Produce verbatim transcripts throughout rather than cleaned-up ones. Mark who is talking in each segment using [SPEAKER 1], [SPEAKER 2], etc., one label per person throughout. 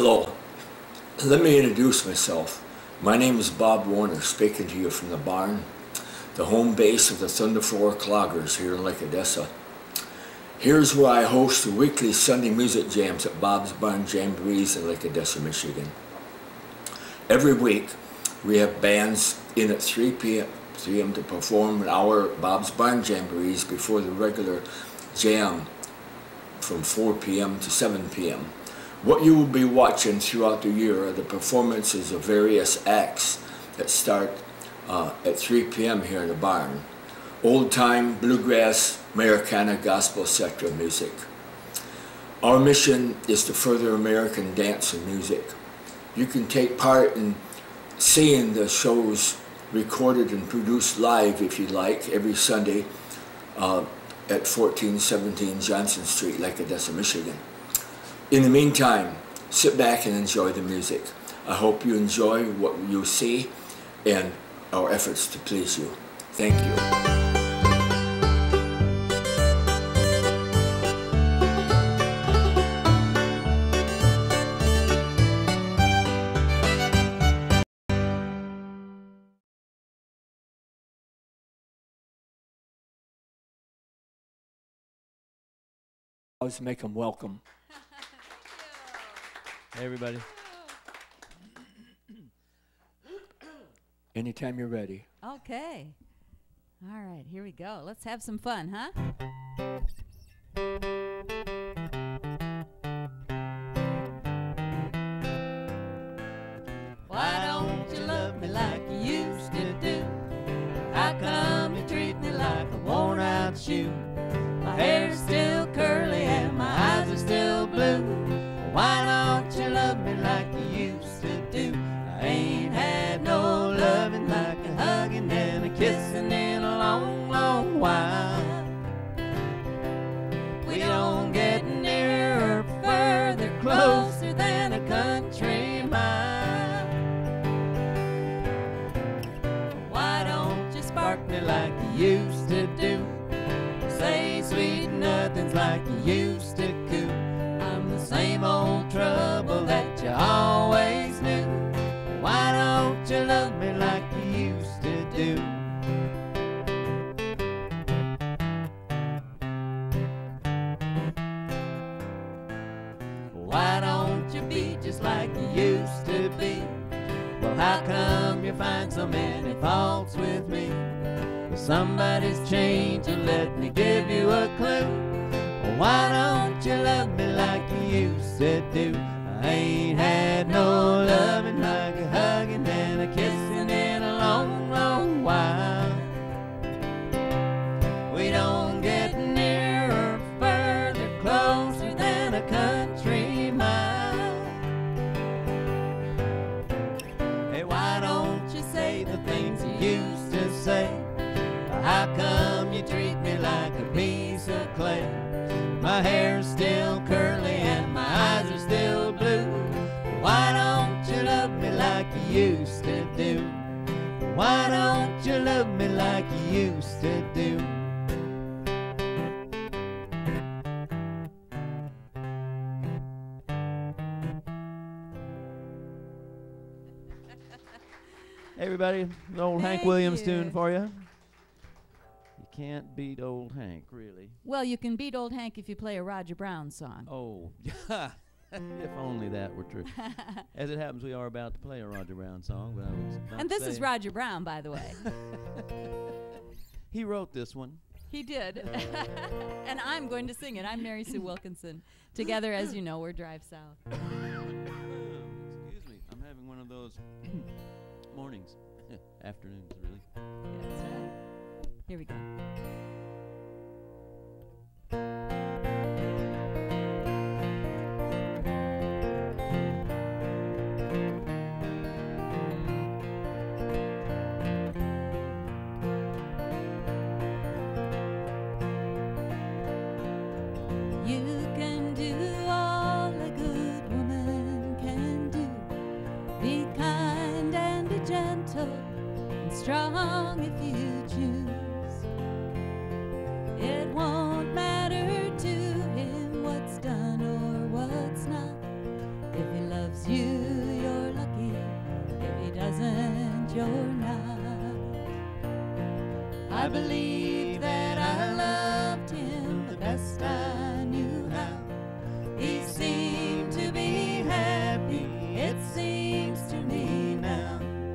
[SPEAKER 1] Hello, let me introduce myself. My name is Bob Warner, speaking to you from the barn, the home base of the Thunderfloor Cloggers here in Lake Odessa. Here's where I host the weekly Sunday music jams at Bob's Barn Jamborees in Lake Odessa, Michigan. Every week we have bands in at three p m to perform an hour at Bob's Barn Jamborees before the regular jam from four p m to seven p m What you will be watching throughout the year are the performances of various acts that start uh, at three p m here in the barn. Old time, bluegrass, Americana, gospel, et cetera music. Our mission is to further American dance and music. You can take part in seeing the shows recorded and produced live if you like every Sunday uh, at fourteen seventeen Johnson Street, Lake Odessa, Michigan. In the meantime, sit back and enjoy the music. I hope you enjoy what you see and our efforts to please you. Thank you. Always make them welcome.
[SPEAKER 2] Hey, everybody.
[SPEAKER 1] Anytime you're ready.
[SPEAKER 3] Okay. All right, here we go. Let's have some fun, huh? Why don't you love me like you used to do? How come you treat me like a worn-out shoe? My hair's still curly and my eyes are still blue. Why don't you love me like you used to do? I ain't had no loving like a hugging and a kissing in a long, long while. We don't get nearer or further, closer than a country mile. Why don't you spark me like you used to do? Say sweet nothings like you used to coo. I'm the same old trouble that you always knew. Why don't you love me like you used to do? Why don't you be just like you used to be? Well, how come you find so many faults with me? Well, somebody's changed, and let me give you a clue. Well, why don't you love me like you used to do? I ain't had no loving like a hugging and a kissing in a long, long while. We don't get nearer or further, closer than a country mile. Hey, why don't you say the things you used to say? How come you treat me like a piece of clay? My hair's still curly and my eyes are still blue. Why don't you love me like you used to do? Why don't you love me like you used to do?
[SPEAKER 2] Hey, everybody. An old Hank
[SPEAKER 3] Thank
[SPEAKER 2] Williams
[SPEAKER 3] you.
[SPEAKER 2] tune for you. You can't beat old Hank, really.
[SPEAKER 3] Well, you can beat old Hank if you play a Roger Brown song.
[SPEAKER 2] Oh, if only that were true. As it happens, we are about to play a Roger Brown song. But I was about
[SPEAKER 3] And
[SPEAKER 2] to
[SPEAKER 3] this is
[SPEAKER 2] say-
[SPEAKER 3] Roger Brown, by the way.
[SPEAKER 2] He wrote this one.
[SPEAKER 3] He did. And I'm going to sing it. I'm Mary Sue Wilkinson. Together, as you know, we're Drive South.
[SPEAKER 2] Excuse me. I'm having one of those mornings. Afternoons, really.
[SPEAKER 3] Yeah, that's right. Here we go. You can do all a good woman can do. Be kind and be gentle and strong if you choose. It won't matter to him what's done or what's not. If he loves I believed that I loved him the best I knew how. He seemed to be happy, it seems to me now.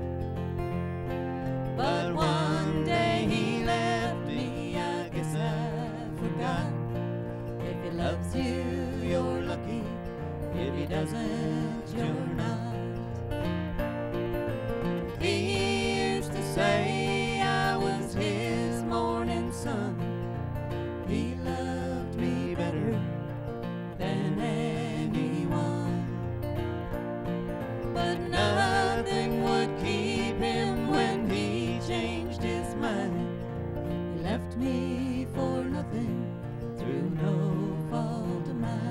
[SPEAKER 3] But one day he left me, I guess I forgot. If he loves you, you're lucky. If he doesn't, you're not. He used to say I was his morning sun. He loved me better than anyone. But nothing would keep him when he changed his mind. He left me for nothing through no fault of mine.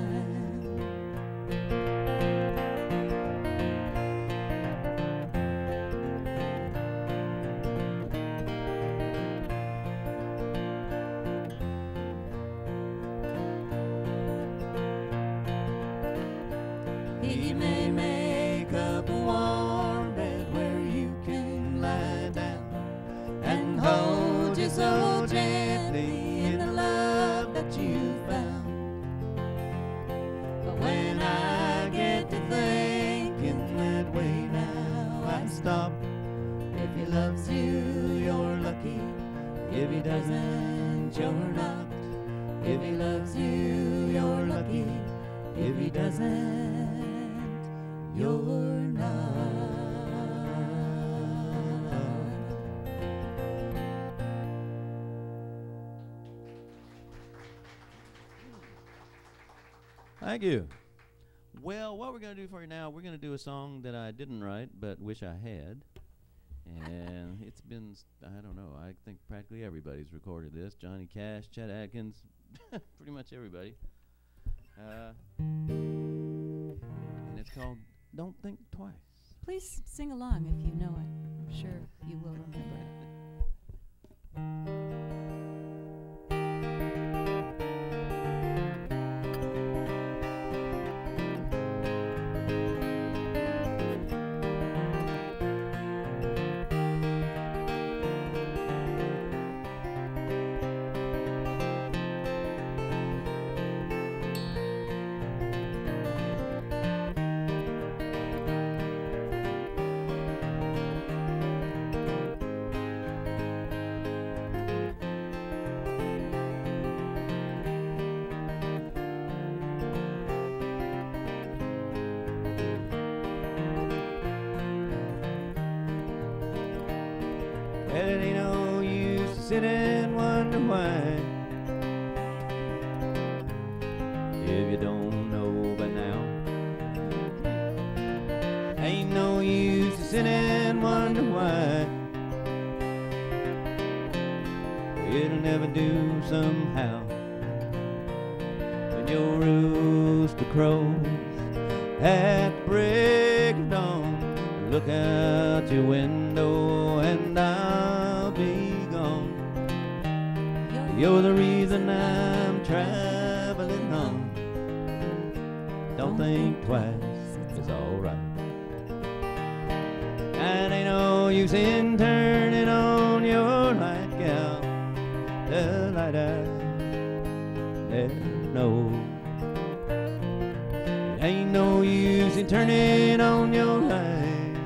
[SPEAKER 3] He may make up a warm bed where you can lie down and hold you so gently in the love that you found. But when I get to thinking that way now, I stop. If he loves you, you're lucky. If he doesn't, you're not. If he loves you, you're lucky. If he doesn't, you're not.
[SPEAKER 2] Thank you. Well, what we're going to do for you now, we're going to do a song that I didn't write but wish I had. And it's been, s- I don't know, I think practically everybody's recorded this. Johnny Cash, Chet Atkins, pretty much everybody. Uh, and it's called Don't Think Twice.
[SPEAKER 4] Please sing along if you know it. I'm sure you will remember it.
[SPEAKER 3] Well, it ain't no use to sit and wonder why. If you don't know by now, ain't no use to sit and wonder why. It'll never do somehow. When your rooster crows at break of dawn, look out your window and I'll be gone. You're the reason I'm traveling on. Don't think twice, it's alright. And ain't no use in turning on your light, gal. The light I never know. Ain't no use in turning on your light.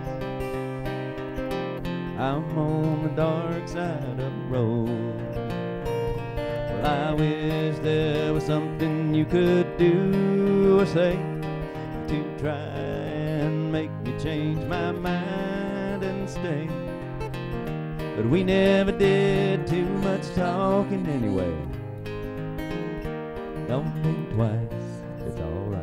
[SPEAKER 3] I'm on the dark side of the road. Well, I wish there was something you could do or say to try and make me change my mind and stay. But we never did too much talking anyway. Don't think twice, it's alright.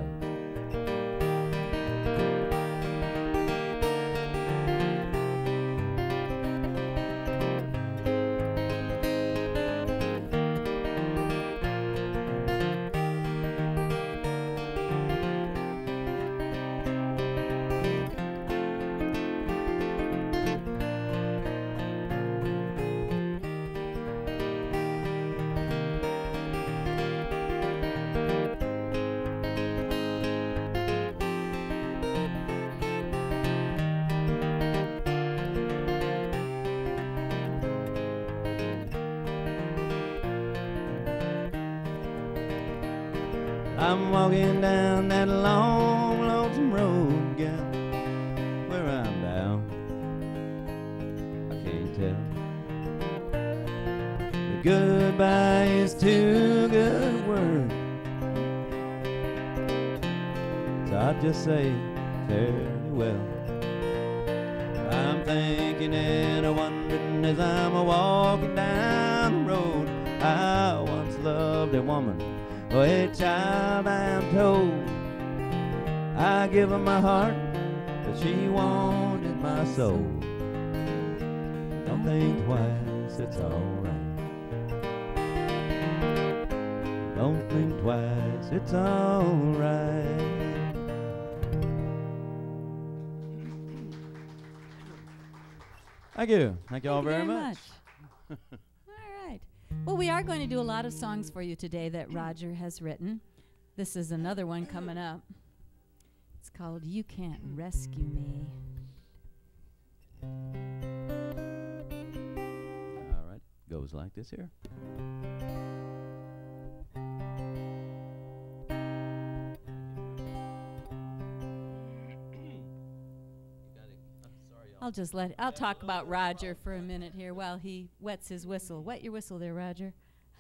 [SPEAKER 2] I'm walking down that long, lonesome road, gal, where I'm bound, I can't tell. The goodbye is too good a word, so I'll just say fairly well. I'm thinking and a wondering as I'm a walking down the road. I once loved a woman, or a child I am told. I give her my heart, but she wanted my soul. Don't think twice, it's alright. Don't think twice, it's alright. Thank you. Thank you all very,
[SPEAKER 4] very
[SPEAKER 2] much.
[SPEAKER 4] much. All right. Well, we are going to do a lot of songs for you today that Roger has written. This is another one coming up. It's called You Can't Rescue Me.
[SPEAKER 2] All right. Goes like this here.
[SPEAKER 4] I'll just let, I'll talk about Roger for a minute here while he wets his whistle. Wet your whistle there, Roger.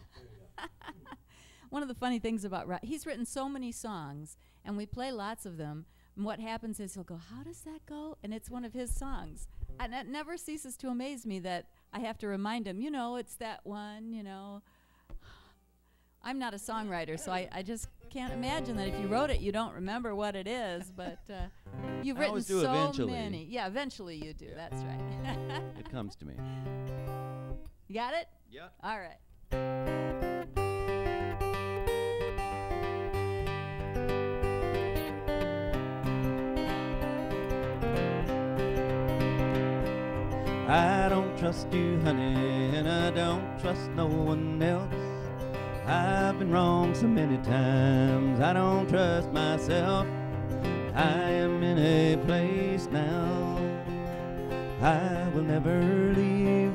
[SPEAKER 4] One of the funny things about Roger, he's written so many songs, and we play lots of them, and what happens is he'll go, how does that go? And it's one of his songs. And it never ceases to amaze me that I have to remind him, you know, it's that one, you know. I'm not a songwriter, so I, I just can't imagine that if you wrote it, you don't remember what it is, but uh, you've
[SPEAKER 2] I
[SPEAKER 4] written
[SPEAKER 2] always do
[SPEAKER 4] so
[SPEAKER 2] eventually.
[SPEAKER 4] many. Yeah, eventually you do,
[SPEAKER 2] Yeah.
[SPEAKER 4] that's right.
[SPEAKER 2] It comes to me.
[SPEAKER 4] You got it?
[SPEAKER 2] Yeah.
[SPEAKER 4] All right.
[SPEAKER 2] I don't trust you, honey, and I don't trust no one else. I've been wrong so many times, I don't trust myself. I am in a place now I will never leave.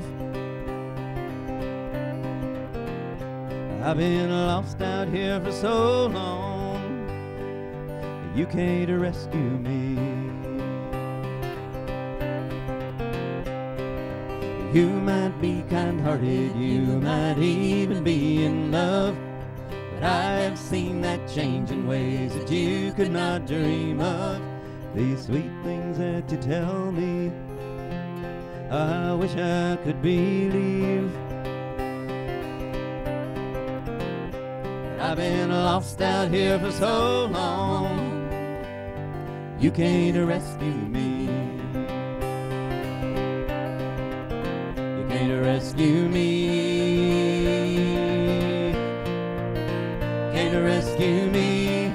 [SPEAKER 2] I've been lost out here for so long, you can't rescue me. You might be kind-hearted, you might even be in love, but I have seen that change in ways that you could not dream of. These sweet things that you tell me, I wish I could believe. I've been lost out here for so long, you can't rescue me. Can't rescue me, can't rescue me.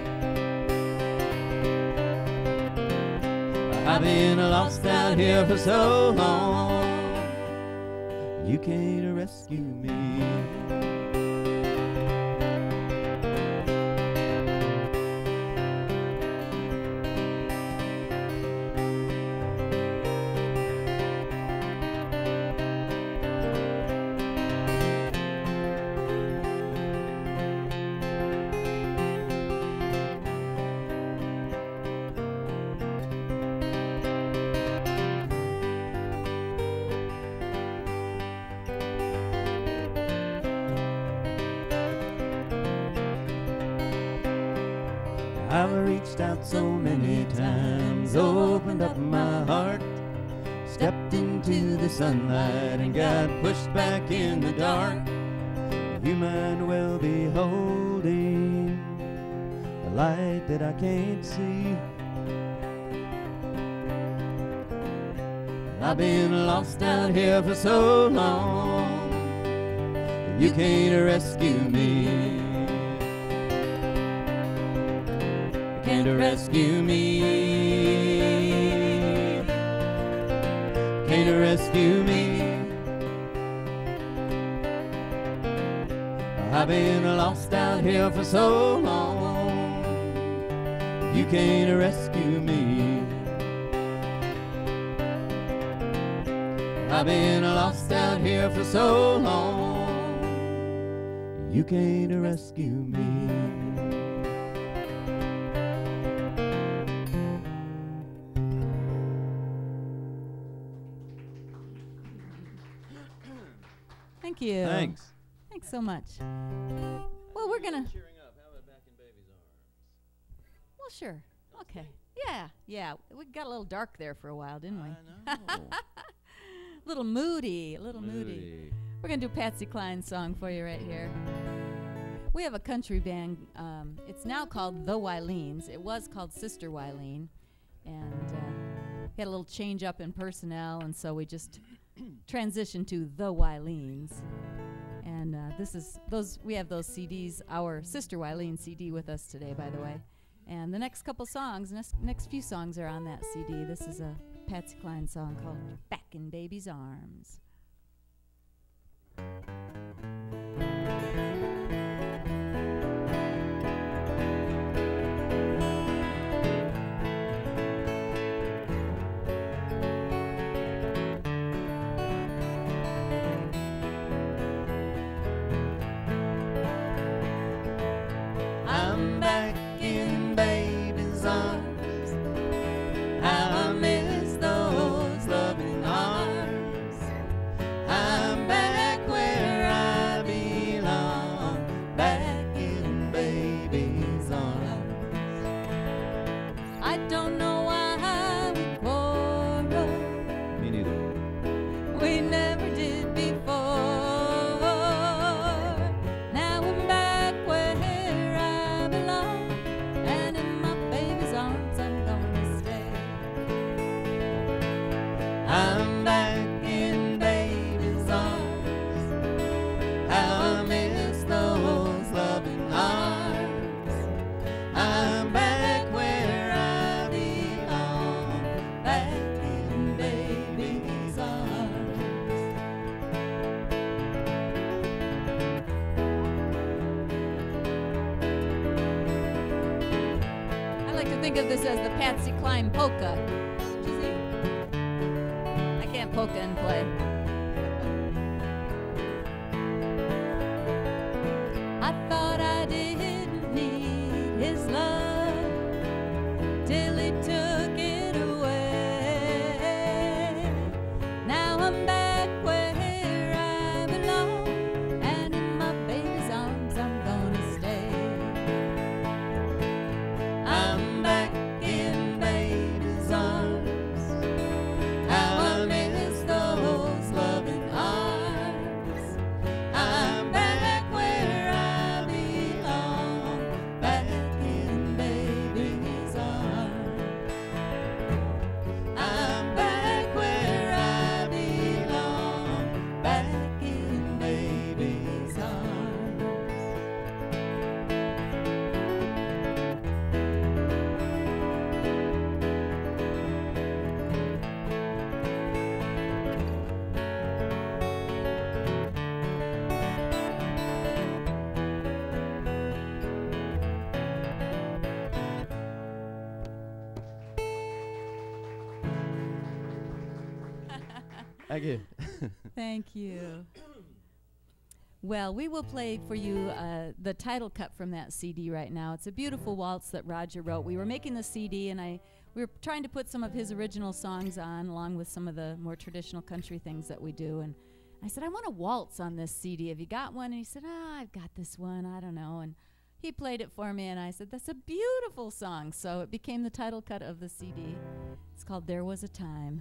[SPEAKER 2] I've been lost out here for so long, you can't rescue me. I've reached out so many times, opened up my heart, stepped into the sunlight and got pushed back in the dark. You might well be holding a light that I can't see. I've been lost out here for so long, you can't rescue me. Can't rescue me, can't rescue me. I've been lost out here for so long, you can't rescue me. I've been lost out here for so long, you can't rescue me.
[SPEAKER 4] Thank you.
[SPEAKER 2] Thanks.
[SPEAKER 4] Thanks so much. Well, we're gonna.
[SPEAKER 2] Cheering up. How about back in baby's arms?
[SPEAKER 4] Well, sure. Okay. Yeah, yeah. We got a little dark there for a while, didn't we?
[SPEAKER 2] I know.
[SPEAKER 4] little moody, a little moody.
[SPEAKER 2] Moody.
[SPEAKER 4] We're gonna do Patsy Cline's song for you right here. We have a country band. Um, it's now called the Wilenes. It was called Sister Wilene, and uh, we had a little change up in personnel, and so we just transitioned to the Wilenes. And uh, this is those. We have those C Ds. Our Sister Wilene C D with us today, by the way. And the next couple songs, next, next few songs are on that C D. This is a Patsy Cline song called Back in Baby's Arms.
[SPEAKER 3] I'm back in baby's arms. How I miss those loving arms. I'm back where I belong. Back in baby's arms.
[SPEAKER 4] I don't know why we quarrel.
[SPEAKER 2] Me neither.
[SPEAKER 4] We never did before. Now I'm back where I belong, and in my baby's arms I'm gonna stay.
[SPEAKER 3] I'm back in baby's arms. How I miss those loving arms. I'm back where I belong. Back in baby's arms.
[SPEAKER 4] I like to think of this as the Patsy Cline polka. Did you see? I can't polka and play. I thought I didn't need his love till he took it away. Now I'm back where I belong, and in my baby's arms I'm gonna stay.
[SPEAKER 3] I'm back in baby's arms. How I miss those loving arms. I'm back where I belong. Back in baby's arms. I'm back where I belong. Back in baby's arms.
[SPEAKER 2] Thank you.
[SPEAKER 4] Thank you. Well, we will play for you uh, the title cut from that C D right now. It's a beautiful waltz that Roger wrote. We were making the C D, and I we were trying to put some of his original songs on, along with some of the more traditional country things that we do. And I said, I want a waltz on this C D. Have you got one? And he said, ah, I've got this one. I don't know. And he played it for me, and I said, that's a beautiful song. So it became the title cut of the C D. It's called There Was a Time.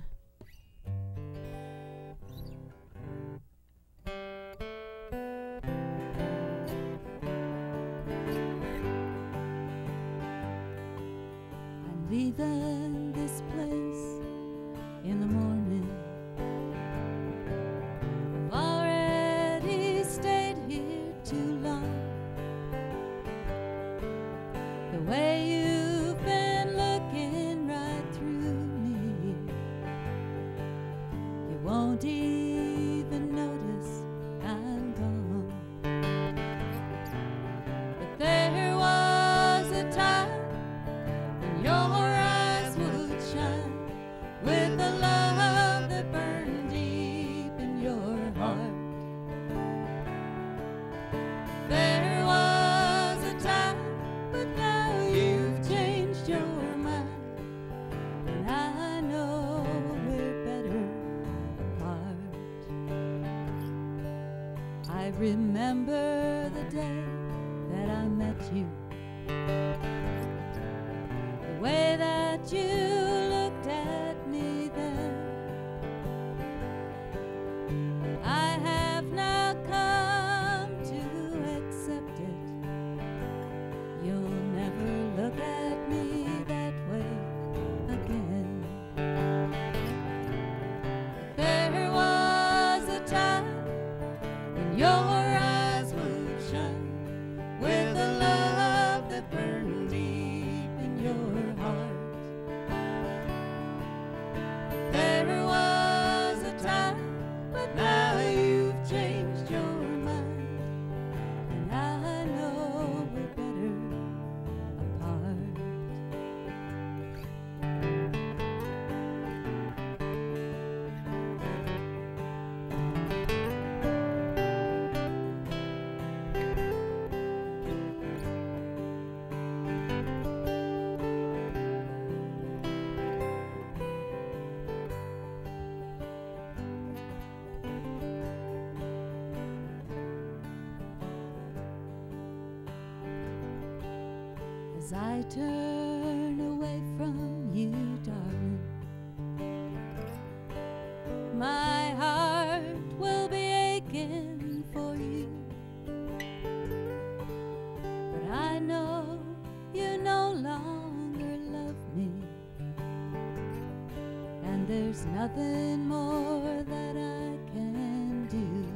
[SPEAKER 4] I'm leaving this place in the morning. I've already stayed here too long. The way you've been looking right through me, you won't even notice I'm gone. But there was a time when your eyes would shine with the love that burned deep in your heart. There was a time, but now you've changed your mind, and I know we're better apart. I remember the day that I met you, the way that you looked at me then. I have now come to accept it. You'll never look at me that way again. There was a time when your eyes would shine with a love that burned deep in your heart. There was a time, but now you've changed your mind, and I know we're better apart. As I turn away from you, darling, my heart will be aching for you. But I know you no longer love me, and there's nothing more that I can do.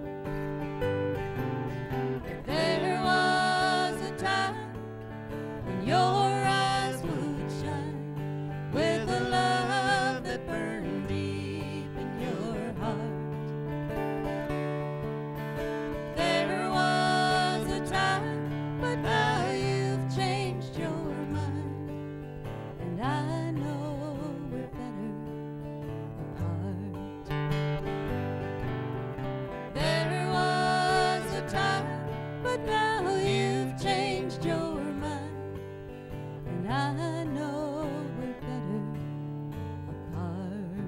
[SPEAKER 4] There was a time when your eyes would shine with a love that burned deep in your heart. There was a time, but now you've changed your mind, and I know we're better apart. There was a time, but now you've changed your mind, and I know we're better apart.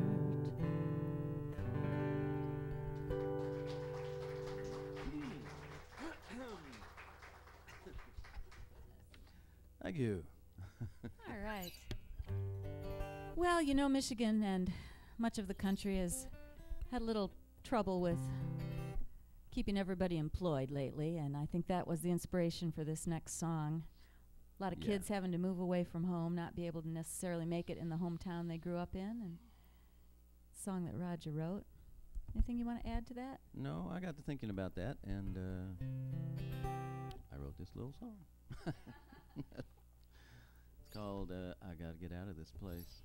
[SPEAKER 2] Thank you.
[SPEAKER 4] All right. Well, you know, Michigan and much of the country has had a little trouble with keeping everybody employed lately, and I think that was the inspiration for this next song. A lot of
[SPEAKER 2] Yeah.
[SPEAKER 4] kids having to move away from home, not be able to necessarily make it in the hometown they grew up in, and song that Roger wrote. Anything you want to add to that?
[SPEAKER 2] No, I got to thinking about that, and uh, I wrote this little song. It's called uh, I Gotta Get Out of This Place.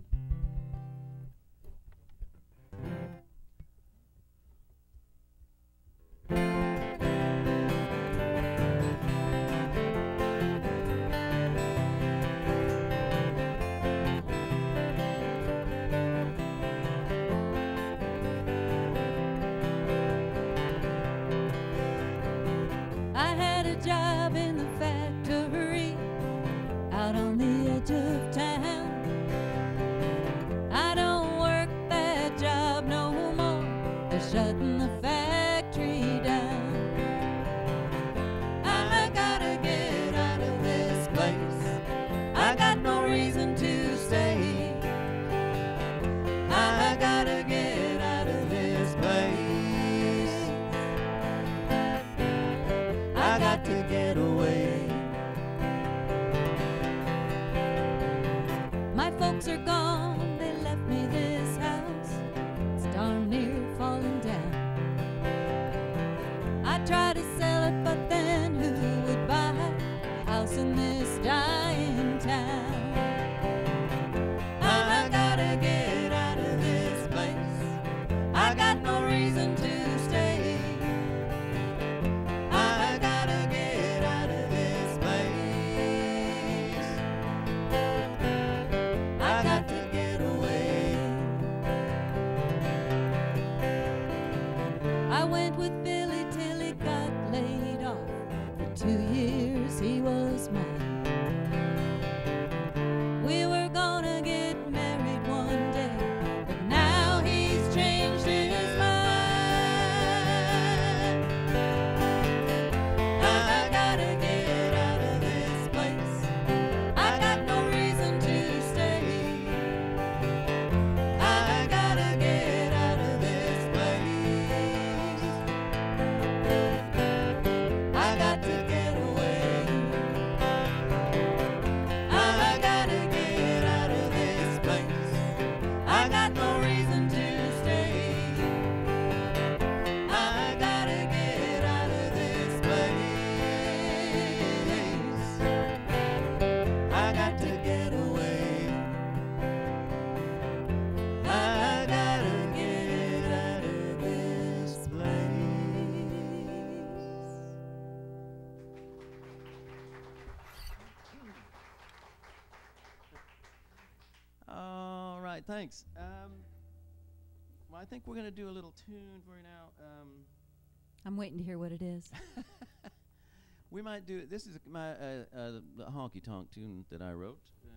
[SPEAKER 4] I had a job in the factory out on the edge of town.
[SPEAKER 2] right, thanks. Um, well, I think we're going to do a little tune for you now. Um,
[SPEAKER 4] I'm waiting to hear what it is.
[SPEAKER 2] we might do, this is my uh, uh, the honky tonk tune that I wrote. Uh,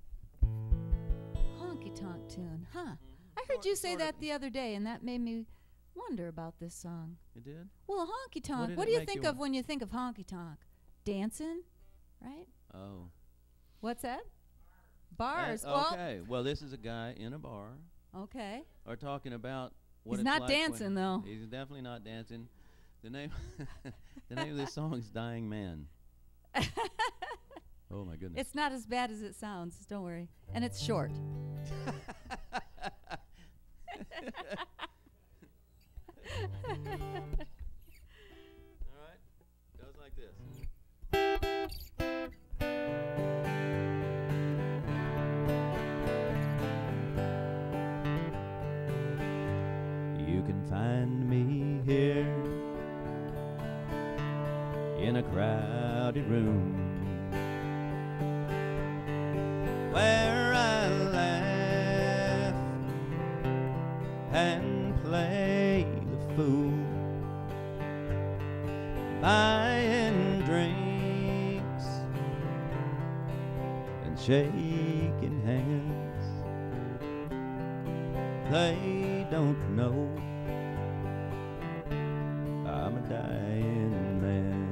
[SPEAKER 4] Honky tonk tune, huh?
[SPEAKER 2] Mhm.
[SPEAKER 4] I heard
[SPEAKER 2] Sort-
[SPEAKER 4] you say
[SPEAKER 2] sort
[SPEAKER 4] that
[SPEAKER 2] of.
[SPEAKER 4] the other day, and that made me wonder about this song.
[SPEAKER 2] You did?
[SPEAKER 4] Well, honky tonk.
[SPEAKER 2] did
[SPEAKER 4] What
[SPEAKER 2] it
[SPEAKER 4] do you
[SPEAKER 2] make
[SPEAKER 4] think
[SPEAKER 2] you
[SPEAKER 4] of when you think of honky tonk? Dancing, right?
[SPEAKER 2] Oh.
[SPEAKER 4] What's that? Bars.
[SPEAKER 2] Uh,
[SPEAKER 4] Well,
[SPEAKER 2] okay. Well, this is a guy in a bar,
[SPEAKER 4] okay.
[SPEAKER 2] or talking about what
[SPEAKER 4] He's
[SPEAKER 2] it's
[SPEAKER 4] not
[SPEAKER 2] like when-
[SPEAKER 4] dancing, though.
[SPEAKER 2] He's definitely not dancing. The name, the name of this song is "Dying Man." Oh my goodness!
[SPEAKER 4] It's not as bad as it sounds. Don't worry. And it's short.
[SPEAKER 2] All right, goes like this. You can find me here in a crowded room where I laugh and play the fool, buying drinks and shaking hands. They don't know I'm a dying man.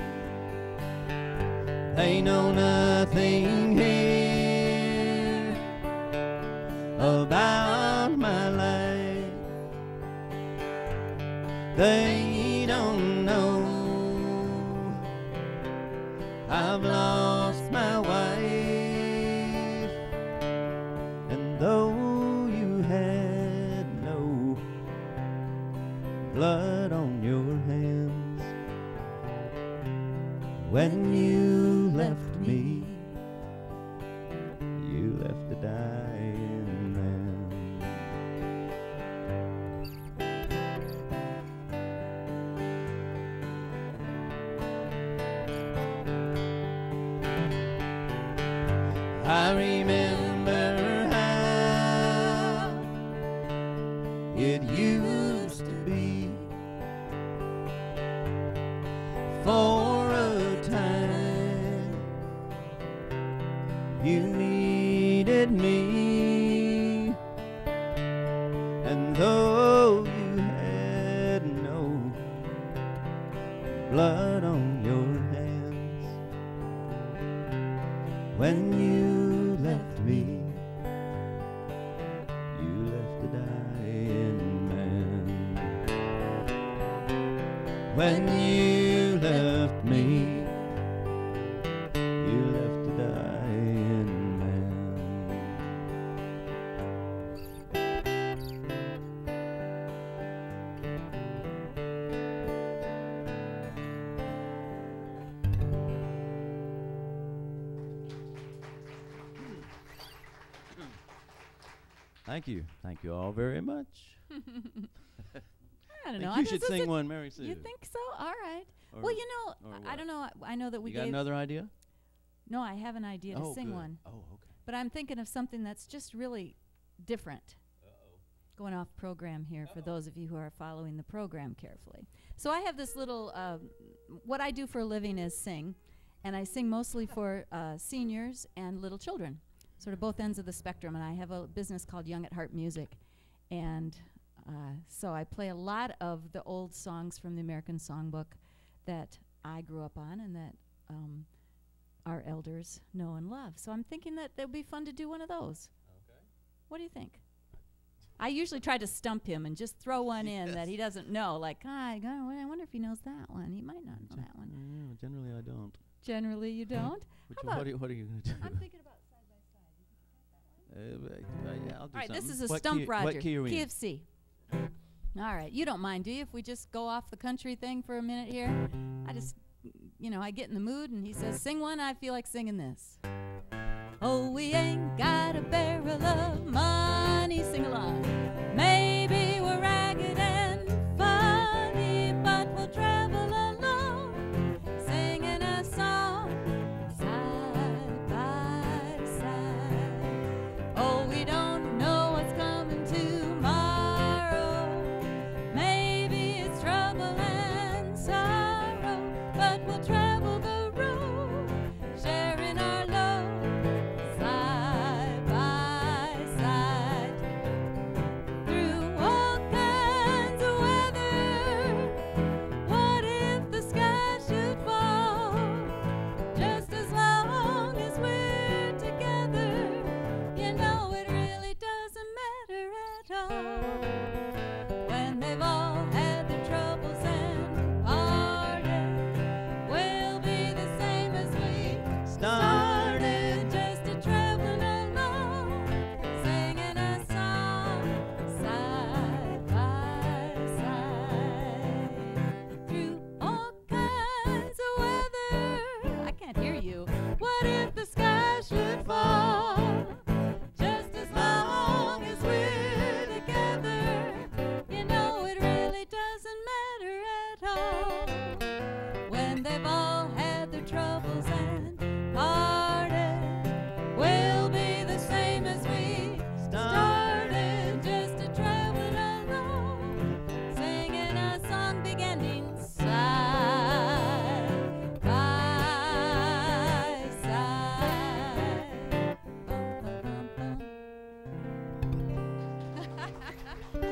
[SPEAKER 2] They know nothing here about my life. They don't know I've lost my wife. And though you had no blood on your hands when you left me, you left a dying man. I remember how it used to be. For a time you needed me, and though you had no blood on your hands when you left me, you left a dying man. When you left me, you left a dying man. Thank you. Thank you all very much.
[SPEAKER 4] I don't
[SPEAKER 2] Think
[SPEAKER 4] know.
[SPEAKER 2] you
[SPEAKER 4] I
[SPEAKER 2] should
[SPEAKER 4] just-
[SPEAKER 2] sing one, Mary Sue.
[SPEAKER 4] You think so? All right.
[SPEAKER 2] Or-
[SPEAKER 4] well, you know,
[SPEAKER 2] or
[SPEAKER 4] I- I
[SPEAKER 2] what?
[SPEAKER 4] don't know. I, I know that we
[SPEAKER 2] you got
[SPEAKER 4] gave.
[SPEAKER 2] another idea?
[SPEAKER 4] No, I have an idea to
[SPEAKER 2] oh,
[SPEAKER 4] sing
[SPEAKER 2] good.
[SPEAKER 4] one,
[SPEAKER 2] Oh, okay.
[SPEAKER 4] but I'm thinking of something that's just really different.
[SPEAKER 2] Uh-oh.
[SPEAKER 4] Going off program here for those of you who are following the program carefully. So I have this little. Uh, what I do for a living is sing, and I sing mostly for uh, seniors and little children, sort of both ends of the spectrum. And I have a business called Young at Heart Music, and uh, so I play a lot of the old songs from the American Songbook that I grew up on and that um, our elders know and love. So I'm thinking that it would be fun to do one of those.
[SPEAKER 2] Okay.
[SPEAKER 4] What do you think? I usually try to stump him and just throw one in that he doesn't know. Like, ah, I go- I wonder if he knows that one. He might not know that one.
[SPEAKER 2] Mm, generally, I don't.
[SPEAKER 4] Generally, you don't.
[SPEAKER 2] Which
[SPEAKER 4] How
[SPEAKER 2] one, what,
[SPEAKER 4] about-
[SPEAKER 2] are you, what are you going to do?
[SPEAKER 4] I'm thinking about side by side. You think you got that one?
[SPEAKER 2] Uh, uh, yeah, I'll do
[SPEAKER 4] All right,
[SPEAKER 2] something.
[SPEAKER 4] this is a
[SPEAKER 2] What
[SPEAKER 4] stump
[SPEAKER 2] key,
[SPEAKER 4] Roger.
[SPEAKER 2] What key are we in?
[SPEAKER 4] of C. All right, you don't mind, do you? If we just go off the country thing for a minute here, I just, you know, I get in the mood, and he says, "Sing one." I feel like singing this. Oh, we ain't got a barrel of money. Sing along. Maybe we're ragged and funny, but we'll travel alone, singing a song side by side. Oh, we don't know and they've all had their troubles and parted. We'll be the same as we started, just a traveling alone, singing a song beginning side by side. Bum, bum, bum, bum.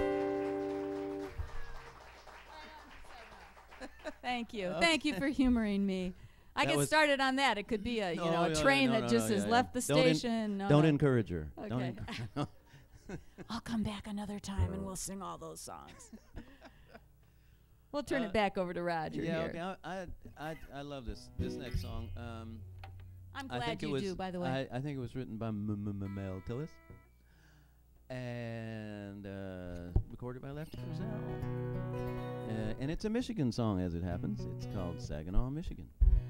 [SPEAKER 4] Thank you. Thank you for humoring me. I
[SPEAKER 2] That
[SPEAKER 4] get
[SPEAKER 2] was-
[SPEAKER 4] started on that. It could be a you
[SPEAKER 2] No,
[SPEAKER 4] know a
[SPEAKER 2] no,
[SPEAKER 4] train
[SPEAKER 2] no,
[SPEAKER 4] that
[SPEAKER 2] no,
[SPEAKER 4] just
[SPEAKER 2] no,
[SPEAKER 4] has
[SPEAKER 2] yeah,
[SPEAKER 4] left
[SPEAKER 2] yeah.
[SPEAKER 4] the
[SPEAKER 2] Don't en-
[SPEAKER 4] station. No,
[SPEAKER 2] Don't
[SPEAKER 4] no.
[SPEAKER 2] encourage her. Don't
[SPEAKER 4] Okay.
[SPEAKER 2] encourage her.
[SPEAKER 4] I'll come back another time and we'll sing all those songs. We'll turn
[SPEAKER 2] Uh,
[SPEAKER 4] it back over to Roger
[SPEAKER 2] Yeah,
[SPEAKER 4] here.
[SPEAKER 2] okay. I, I, I, I love this this next song. Um,
[SPEAKER 4] I'm
[SPEAKER 2] I
[SPEAKER 4] glad
[SPEAKER 2] think it
[SPEAKER 4] you
[SPEAKER 2] was,
[SPEAKER 4] do, by the way.
[SPEAKER 2] I, I think it was written by M- M- M- Mel Tillis and uh, recorded by Lefty Frizzell. Uh, and it's a Michigan song, as it happens. It's called Saginaw, Michigan.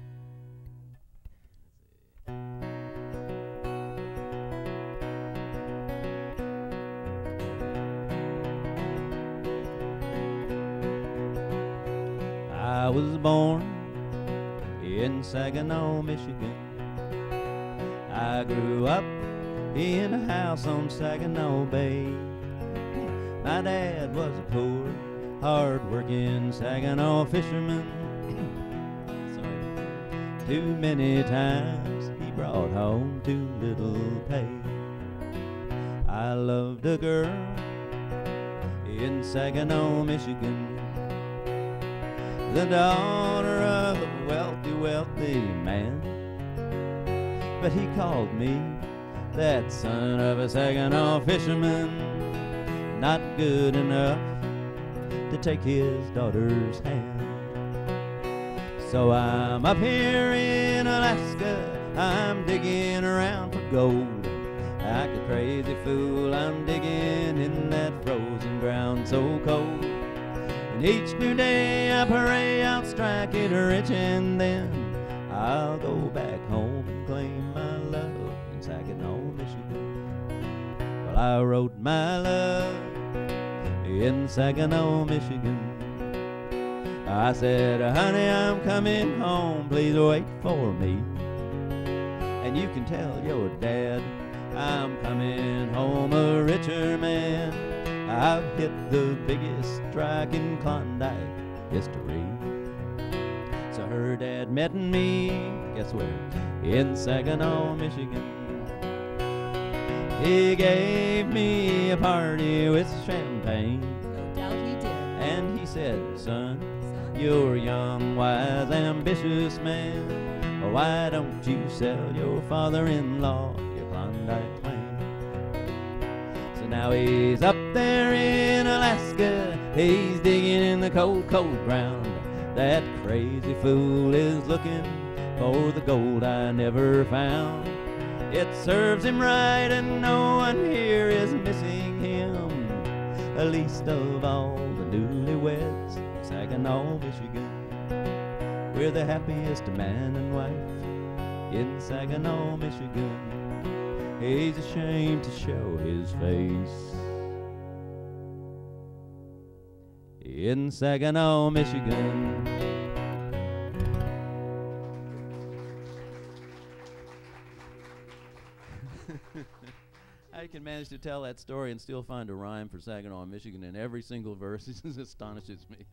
[SPEAKER 2] I was born in Saginaw, Michigan. I grew up in a house on Saginaw Bay. My dad was a poor, hard-working Saginaw fisherman. Sorry. Too many times he brought home too little pay. I loved a girl in Saginaw, Michigan, the daughter of a wealthy, wealthy man. But he called me that son of a Saginaw fisherman, not good enough to take his daughter's hand. So I'm up here in Alaska, I'm digging around for gold. Like a crazy fool, I'm digging in that frozen ground so cold. And each new day I pray I'll strike it rich, and then I'll go back home and claim my love in Saginaw, Michigan. Well, I wrote my love in Saginaw, Michigan. I said, honey, I'm coming home, please wait for me. And you can tell your dad I'm coming home a richer man. I've hit the biggest strike in Klondike history. So her dad met me, guess where? In Saginaw, Michigan. He gave me a party with champagne.
[SPEAKER 4] No doubt he did.
[SPEAKER 2] And he said, son, you're a young, wise, ambitious man. Why don't you sell your father-in-law your Klondike claim? So now he's up there in Alaska, he's digging in the cold, cold ground. That crazy fool is looking for the gold I never found. It serves him right and no one here is missing him, least of all the newlyweds in Saginaw, Michigan. We're the happiest man and wife in Saginaw, Michigan. He's ashamed to show his face in Saginaw, Michigan. I can manage to tell that story and still find a rhyme for Saginaw, Michigan in every single verse. It astonishes me.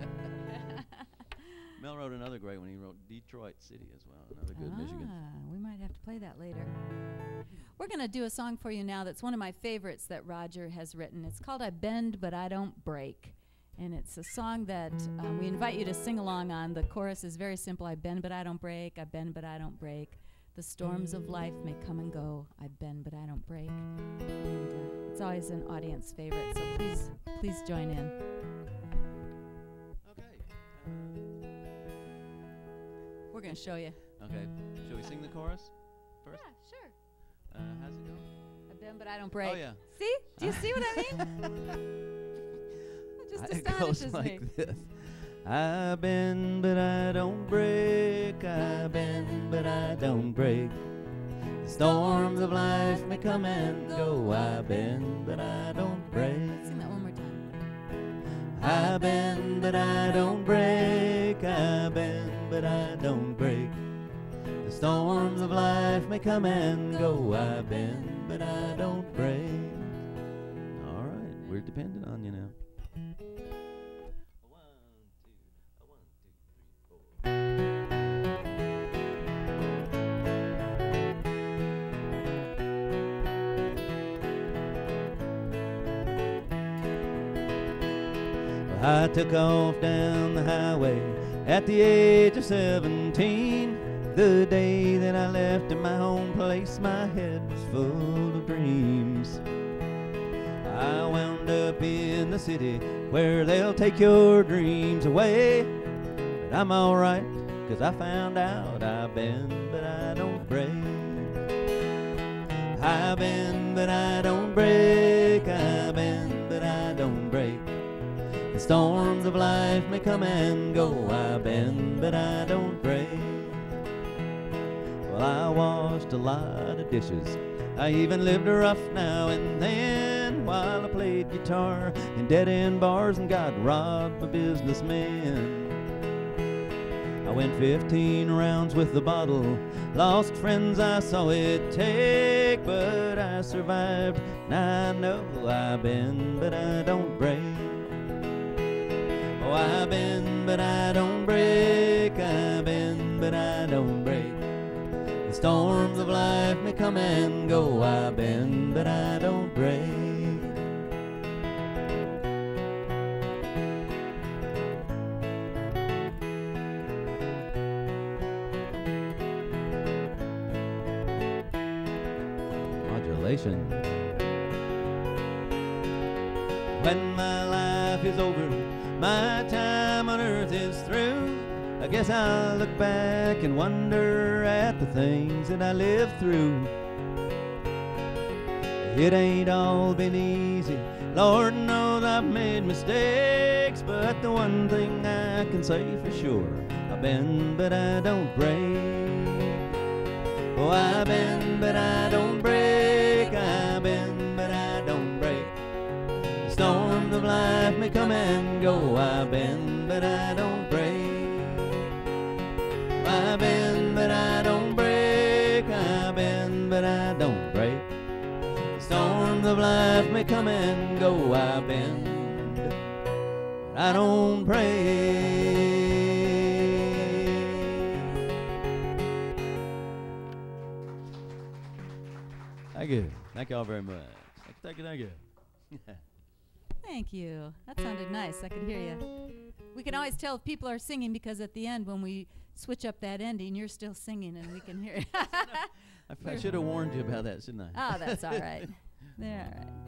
[SPEAKER 2] Mel wrote another great one. He wrote Detroit City as well, another good
[SPEAKER 4] ah,
[SPEAKER 2] Michigan.
[SPEAKER 4] We might have to play that later. We're going to do a song for you now that's one of my favorites that Roger has written. It's called I Bend But I Don't Break. And it's a song that um, we invite you to sing along on. The chorus is very simple. I bend but I don't break. I bend but I don't break. The storms of life may come and go. I bend but I don't break. And uh, it's always an audience favorite, so please, please join in.
[SPEAKER 2] Okay.
[SPEAKER 4] We're going to show you.
[SPEAKER 2] Okay. Shall we sing the chorus first?
[SPEAKER 4] Yeah, sure.
[SPEAKER 2] Uh, how's it go?
[SPEAKER 4] I bend but I don't break.
[SPEAKER 2] Oh, yeah.
[SPEAKER 4] See? Do you see what I mean? It just
[SPEAKER 2] I-
[SPEAKER 4] astonishes
[SPEAKER 2] it goes
[SPEAKER 4] me.
[SPEAKER 2] like this. I bend but I don't break. I bend but I don't break. The storms of life may come and go. I bend but I don't break.
[SPEAKER 4] Sing that one more time.
[SPEAKER 2] I bend but I don't break. I bend but
[SPEAKER 3] but I don't break. The storms of life may come and go. I bend, but I don't break.
[SPEAKER 2] All right, we're dependent on you now.
[SPEAKER 3] I took off down the highway at the age of seventeen. The day that I left in my home place, my head was full of dreams. I wound up in the city where they'll take your dreams away. But I'm alright, 'cause I found out I bend, but I don't break. I bend, but I don't break. I bend, but I don't break. The storms of life may come and go. I bend, but I don't break. Well, I washed a lot of dishes. I even lived rough now and then while I played guitar in dead-end bars and got robbed by businessmen. I went fifteen rounds with the bottle, lost friends I saw it take, but I survived, and I know I bend, but I don't break. Oh, I bend, but I don't break. I bend, but I don't break. The storms of life may come and go. I bend, but I don't break.
[SPEAKER 2] Modulation.
[SPEAKER 3] When my life is over, my time on earth is through, I guess I'll look back and wonder at the things that I lived through. It ain't all been easy, Lord knows I've made mistakes, but the one thing I can say for sure, I bend but I don't break. Oh, I bend but I don't break. I bend but I don't break. The storms of life may come and go. I bend but I don't break. I bend but I don't break. I bend but I don't break. The storms of life may come and go. I bend but I don't break.
[SPEAKER 2] Thank you. Thank you all very much. Thank you, thank you, thank you.
[SPEAKER 4] Thank you. That sounded nice. I could hear you. We can always tell if people are singing because at the end when we switch up that ending, you're still singing and we can hear it.
[SPEAKER 2] I, I should have warned you about that, shouldn't I?
[SPEAKER 4] Oh, that's all right. They're all right.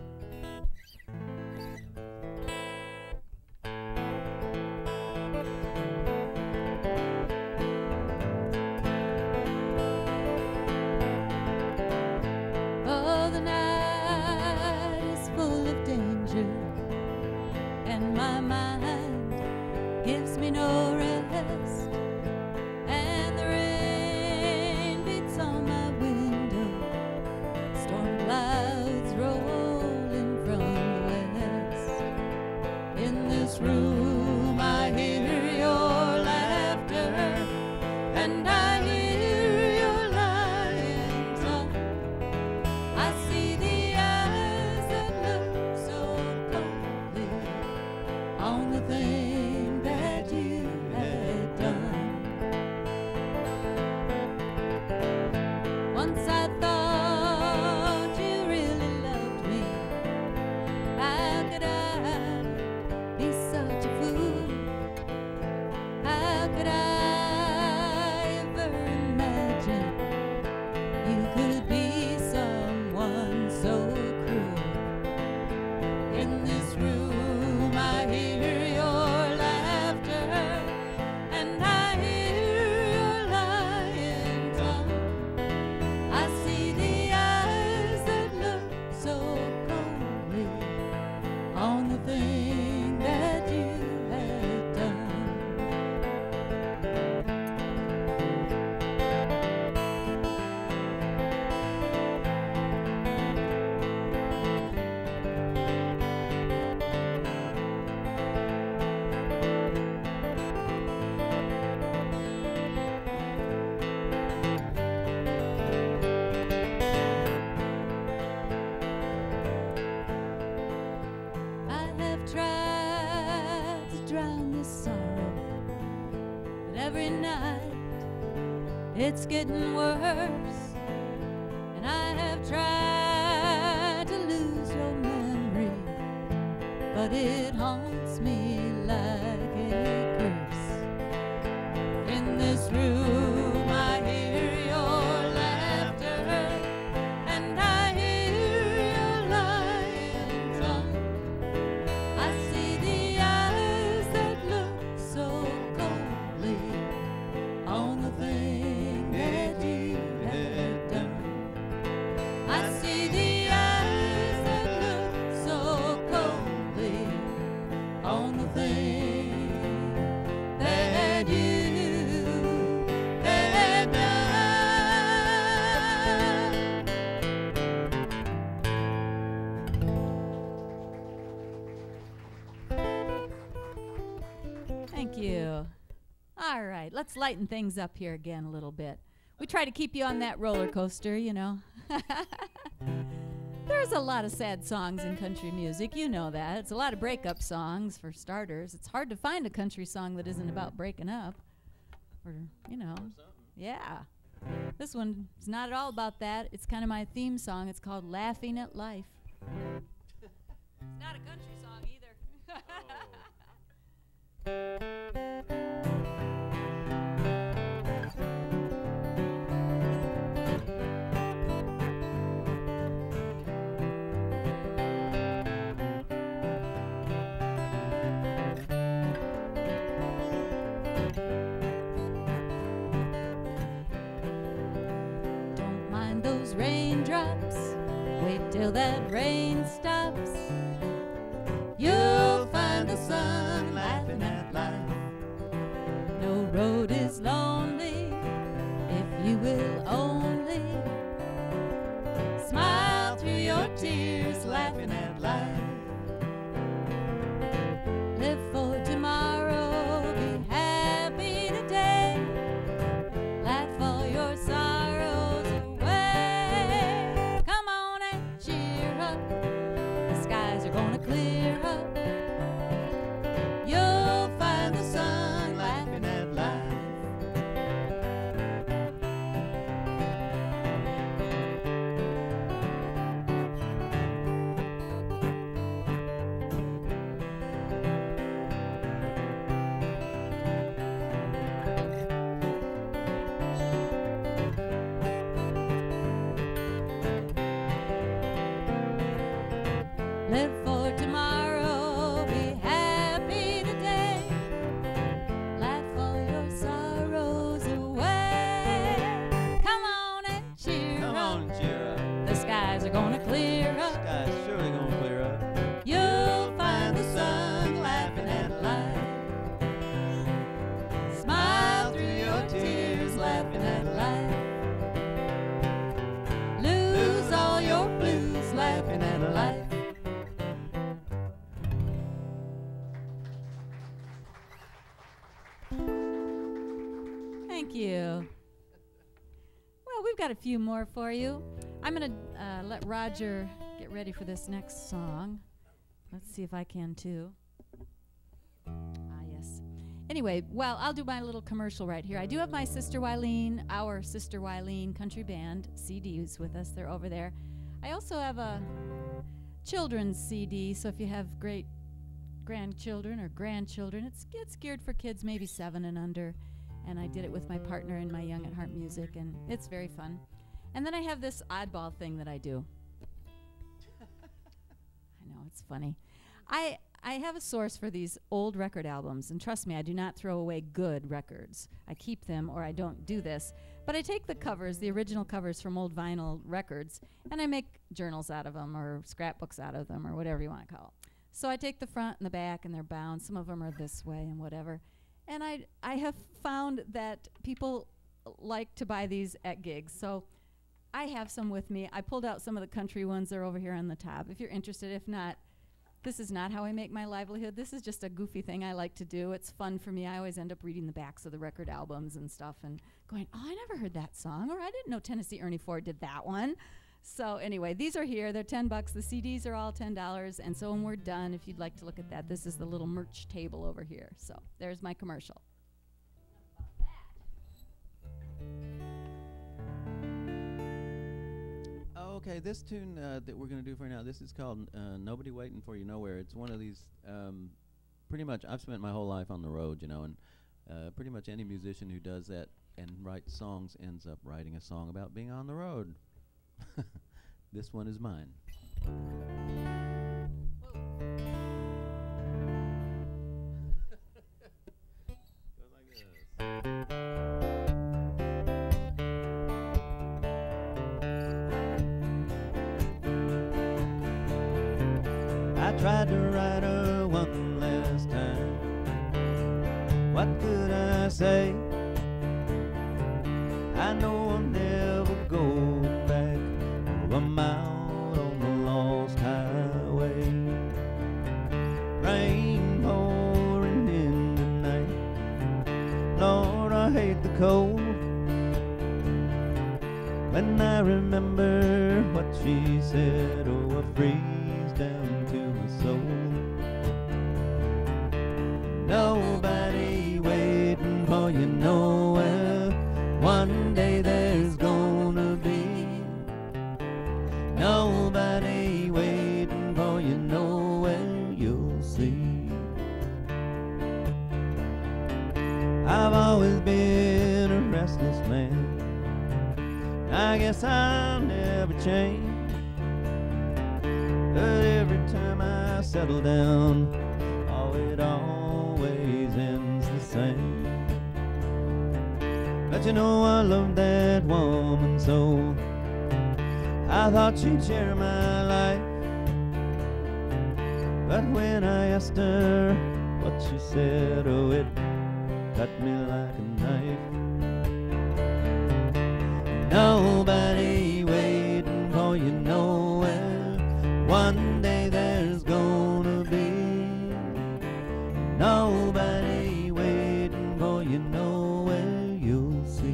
[SPEAKER 4] Oh, the night is full of danger, and my mind gives me no rest, and the rain beats on my window, storm clouds rolling from the west. In this room I hear your laughter, and I hear your lying tongue. I see the eyes that look so coldly on the thing that you had done. Once I thought you really loved me. How could I be such a fool? How could I ever imagine you could be someone so cruel? In this room I hear your laughter, and I hear your lying tongue. I see the eyes that look so coldly on the thing that you had done. it's getting worse, and I have tried to lose your memory, but it haunts me like a curse. In this room I hear your laughter, and I hear your lying tongue. I see the eyes that look so coldly on the thing that you have done. I see the eyes that look so coldly on the thing that you have done. Thank you. All right, let's lighten things up here again a little bit. We try to keep you on that roller coaster, you know. There's a lot of sad songs in country music, you know that. It's a lot of breakup songs, for starters. It's hard to find a country song that isn't about breaking up. Or, you know, yeah. This one is not at all about that. It's kind of my theme song. It's called Laughing at Life. It's not a country song either. Don't mind those raindrops, wait till that rain stops. You'll find the sun laughing at life. No road is lonely if you will only smile through your tears, laughing at life. Live for tomorrow, be happy today. Laugh all your sorrows away. Come on and cheer up, the skies are gonna clear up. You'll find the sun laughing at life. Live for tomorrow, be happy today. Laugh all your sorrows away. Come on and cheer
[SPEAKER 2] Come
[SPEAKER 4] up,
[SPEAKER 2] on and cheer up.
[SPEAKER 4] the skies are gonna clear up.
[SPEAKER 2] Sky's surely gonna clear up.
[SPEAKER 4] You'll find the sun laughing at life. Smile through your tears, laughing at life. Lose all your blues, laughing at life. Thank you. Well, we've got a few more for you. I'm going to uh, let Roger get ready for this next song. Let's see if I can too. Ah, yes. Anyway, well, I'll do my little commercial right here. I do have my Sister Wilene, our Sister Wilene country band C Ds with us. They're over there. I also have a children's C D, so if you have great grandchildren or grandchildren, it's, it's geared for kids maybe seven and under. And I did it with my partner in my Young at Heart music, and it's very fun. And then I have this oddball thing that I do. I know, it's funny. I I have a source for these old record albums, and trust me, I do not throw away good records. I keep them, or I don't do this. But I take the covers, the original covers from old vinyl records, and I make journals out of them, or scrapbooks out of them, or whatever you want to call it. So I take the front and the back, and they're bound. Some of them are this way and whatever. And I, I have found that people like to buy these at gigs. So I have some with me. I pulled out some of the country ones. They're over here on the top. If you're interested, if not, this is not how I make my livelihood. This is just a goofy thing I like to do. It's fun for me. I always end up reading the backs of the record albums and stuff and going, oh, I never heard that song, or I didn't know Tennessee Ernie Ford did that one. So anyway, these are here. They're ten bucks. The C Ds are all ten dollars. And so when we're done, if you'd like to look at that, this is the little merch table over here. So there's my commercial.
[SPEAKER 2] Oh, okay. This tune uh, that we're going to do for now, this is called uh, Nobody Waiting for You Nowhere. It's one of these, um, pretty much, I've spent my whole life on the road, you know, and uh, pretty much any musician who does that and writes songs ends up writing a song about being on the road. This one is mine. Goes like this. I tried to write her one last time. What could I say? I know I'll never go back. Oh, I'm out on the lost highway. Rain pouring in the night. Lord, I hate the cold. When I remember what she said, oh, I freeze down to my soul. Nobody waiting for you nowhere. One day there's gonna be nobody waiting for you nowhere, you'll see. I've always been a restless man. I guess I'll never change. But every time I settle down, oh, it always ends the same. But you know I love that woman so. I thought she'd share my life. But when I asked her what she said, oh, it cut me like a knife. Nobody waiting for you nowhere. One day there's gonna be nobody waiting for you nowhere, you'll see.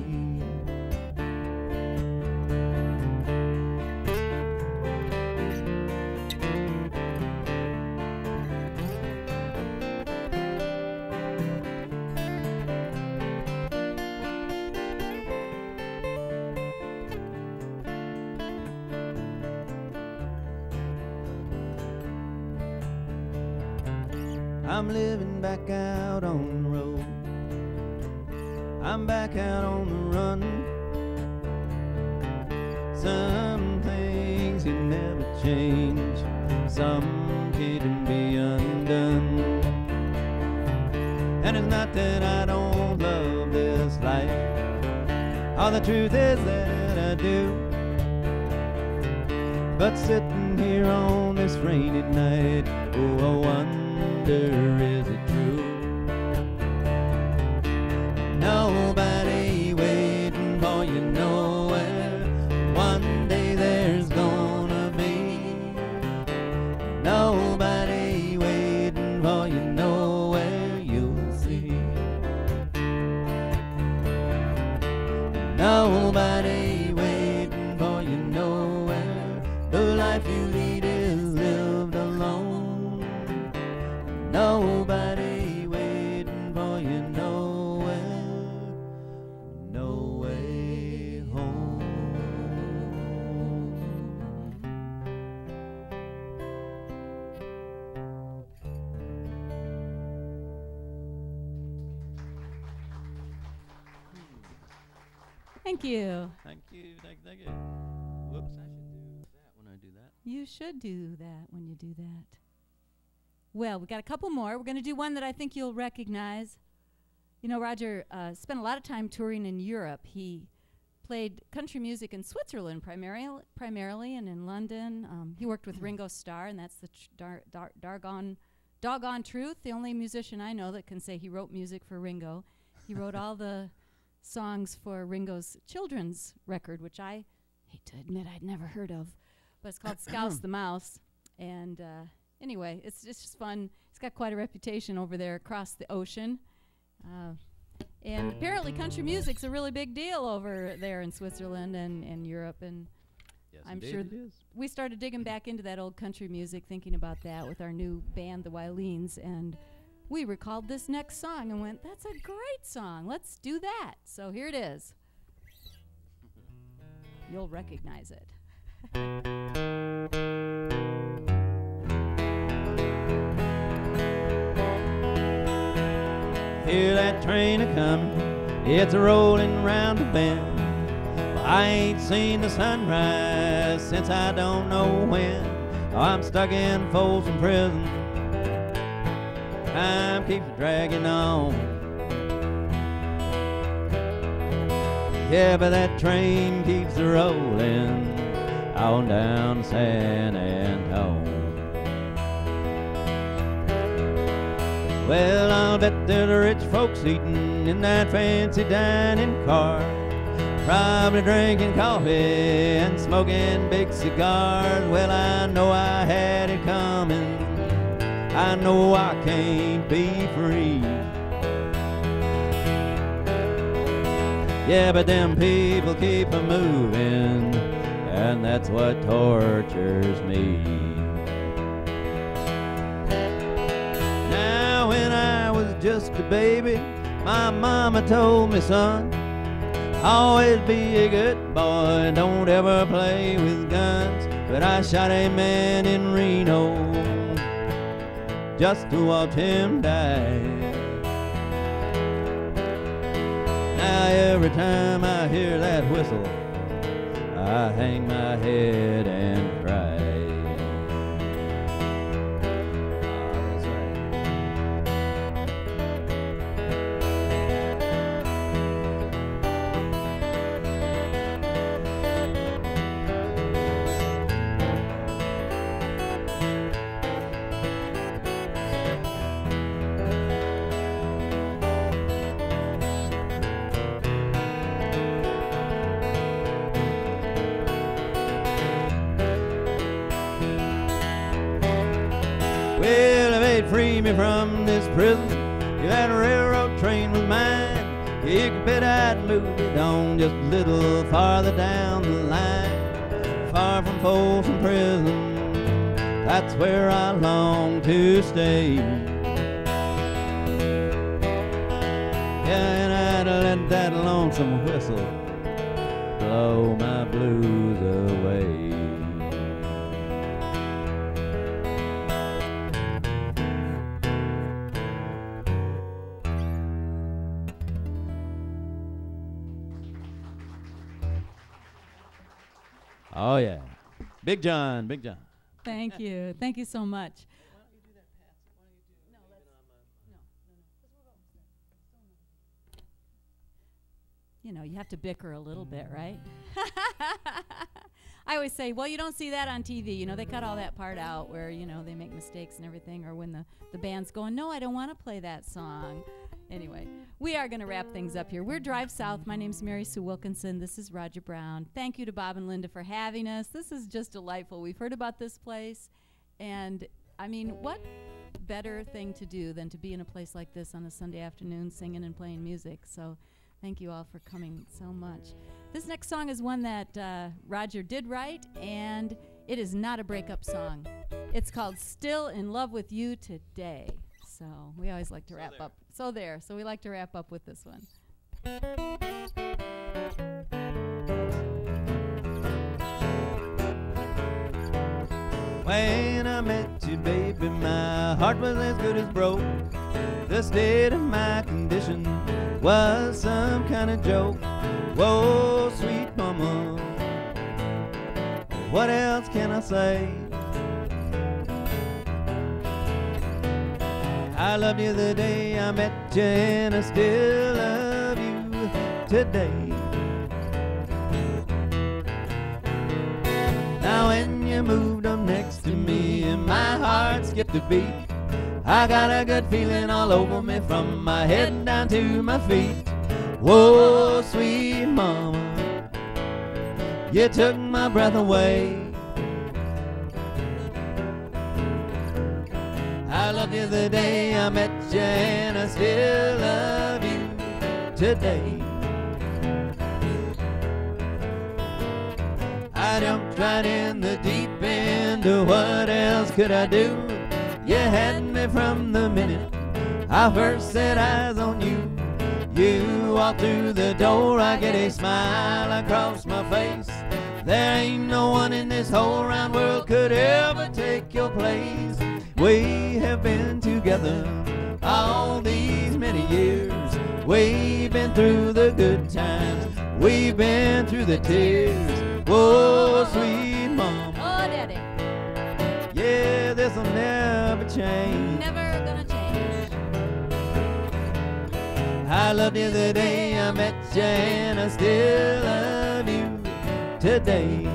[SPEAKER 2] I'm living back out on the road. I'm back out on the run. Some things you never change. Some can't be undone. And it's not that I don't love this life. All the truth is that I do. But sitting here on this rainy night, oh, I wonder, is it true? Nobody waiting for you nowhere. One day there's gonna be nobody waiting for you nowhere, you'll see. Nobody waiting for you nowhere. The life you lead is lived alone. Nobody waiting for you nowhere, no way home.
[SPEAKER 4] Thank you.
[SPEAKER 2] Thank you, thank you, thank you. Whoops, I should do that when I do that.
[SPEAKER 4] You should do that when you do that. Well, we got a couple more. We're going to do one that I think you'll recognize. You know, Roger uh, spent a lot of time touring in Europe. He played country music in Switzerland primarily, primarily and in London. Um, he worked with Ringo Starr, and that's the tr- dar- dar- dargon, doggone truth. The only musician I know that can say he wrote music for Ringo. He wrote all the songs for Ringo's children's record, which I hate to admit I'd never heard of. But it's called Scouse the Mouse. And uh, anyway, it's, it's just fun. He's got quite a reputation over there across the ocean. Uh, and apparently country music's a really big deal over there in Switzerland and, and Europe. And
[SPEAKER 2] Yes,
[SPEAKER 4] I'm
[SPEAKER 2] indeed
[SPEAKER 4] sure
[SPEAKER 2] it
[SPEAKER 4] th-
[SPEAKER 2] is.
[SPEAKER 4] we started digging back into that old country music, thinking about that with our new band, the Wilenes. And we recalled this next song and went, that's a great song. Let's do that. So here it is. You'll recognize it.
[SPEAKER 3] Hear that train a-comin', it's a-rollin' round the bend. Well, I ain't seen the sunrise since I don't know when. Oh, I'm stuck in Folsom Prison, time keeps dragging on. Yeah, but that train keeps a-rollin' on down San Antone. Well, I'll bet there's rich folks eating in that fancy dining car, probably drinking coffee and smoking big cigars. Well, I know I had it coming, I know I can't be free. Yeah, but them people keep a-moving, and that's what tortures me. When I was just a baby, my mama told me, son, always be a good boy, don't ever play with guns. But I shot a man in Reno just to watch him die. Now every time I hear that whistle, I hang my head and cry. Free me from this prison, if that railroad train was mine, you could bet I'd move it on just a little farther down the line. Far from Folsom Prison, that's where I long to stay. Yeah, and I'd let that lonesome whistle blow my blues away. Oh, yeah. Big John, Big John.
[SPEAKER 4] Thank you. Thank you so much.
[SPEAKER 2] Why don't you do that, Pat? Why don't you do
[SPEAKER 4] No, let's, no, no, no. You know, you have to bicker a little bit, right? I always say, well, you don't see that on T V. You know, they cut all that part out where, you know, they make mistakes and everything, or when the, the band's going, no, I don't want to play that song. Anyway, we are going to wrap things up here. We're Drive South. My name's Mary Sue Wilkinson. This is Roger Brown. Thank you to Bob and Linda for having us. This is just delightful. We've heard about this place, and, I mean, what better thing to do than to be in a place like this on a Sunday afternoon singing and playing music. So thank you all for coming so much. This next song is one that uh, Roger did write, and it is not a breakup song. It's called Still in Love with You Today. So we always like to so wrap there. up. So there. So we like to wrap up with this one.
[SPEAKER 3] When I met you, baby, my heart was as good as broke. The state of my condition was some kind of joke. Whoa, sweet mama, what else can I say? I loved you the day I met you, and I still love you today. Now when you moved up next to me and my heart skipped a beat, I got a good feeling all over me from my head down to my feet. Whoa, sweet mama, you took my breath away. I loved you the day I met you, and I still love you today. I jumped right in the deep end, what else could I do? You had me from the minute I first set eyes on you. You walk through the door, I get a smile across my face. There ain't no one in this whole round world could ever take your place. We have been together all these many years. We've been through the good times, we've been through the tears. Whoa, sweet mama.
[SPEAKER 4] Oh, Daddy.
[SPEAKER 3] Yeah, this'll never change.
[SPEAKER 4] Never gonna change.
[SPEAKER 3] I loved you the day I met you, and I still love you today.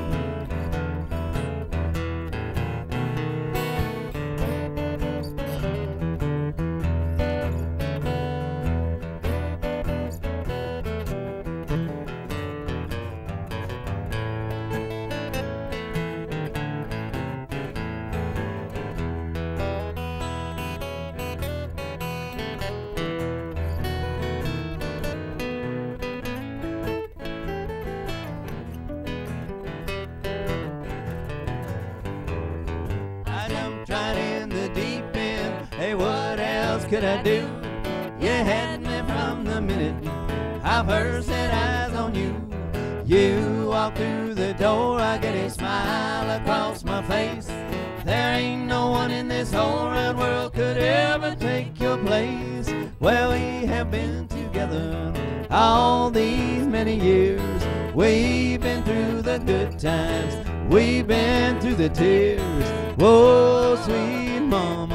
[SPEAKER 3] Could I do? You had me from the minute I first set eyes on you. You walk through the door, I get a smile across my face. There ain't no one in this whole round world could ever take your place. Well, we have been together all these many years. We've been through the good times, we've been through the tears. Whoa, sweet mama,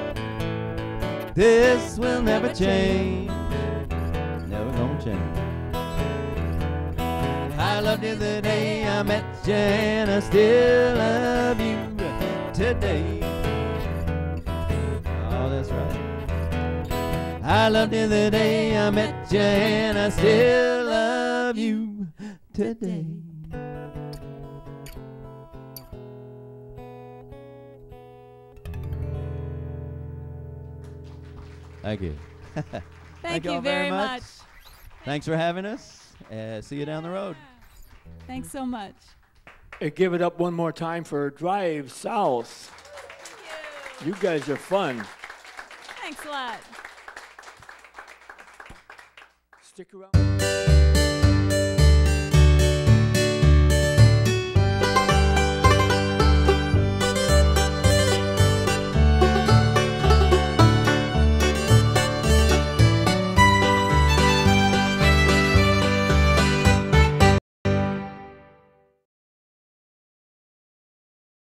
[SPEAKER 3] this will never change. Never gonna change. I loved you the day I met you, and I still love you today. Oh, that's right. I loved you the day I met you, and I still love you today. Thank you.
[SPEAKER 4] Thank,
[SPEAKER 3] Thank
[SPEAKER 4] you
[SPEAKER 3] all
[SPEAKER 4] very much.
[SPEAKER 3] much. Thanks for having us. Uh, see you down the road.
[SPEAKER 4] Thanks so much.
[SPEAKER 1] Hey, give it up one more time for Drive South.
[SPEAKER 4] Thank you.
[SPEAKER 1] You guys are fun.
[SPEAKER 4] Thanks a lot.
[SPEAKER 1] Stick around.